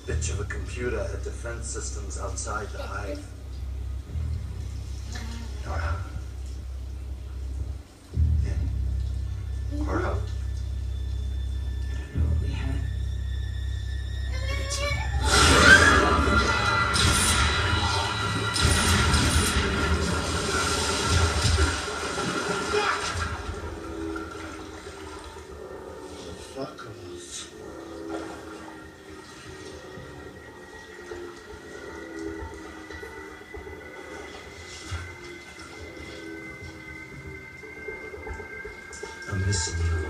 bitch of a computer had defense systems outside the hive. Nora. Yeah. Nora. I don't know what we had. Fuck off. I'm missing you.